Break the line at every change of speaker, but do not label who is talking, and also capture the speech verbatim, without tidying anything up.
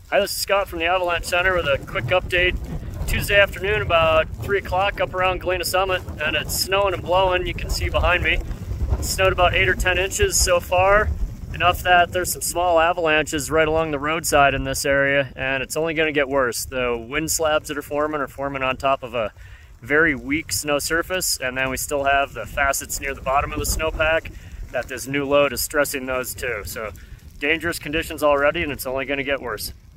Hi, this is Scott from the Avalanche Center with a quick update. Tuesday afternoon, about three o'clock, up around Galena Summit, and it's snowing and blowing. You can see behind me. It snowed about eight or ten inches so far, enough that there's some small avalanches right along the roadside in this area, and it's only going to get worse. The wind slabs that are forming are forming on top of a very weak snow surface, and then we still have the facets near the bottom of the snowpack that this new load is stressing those too. So dangerous conditions already, and it's only going to get worse.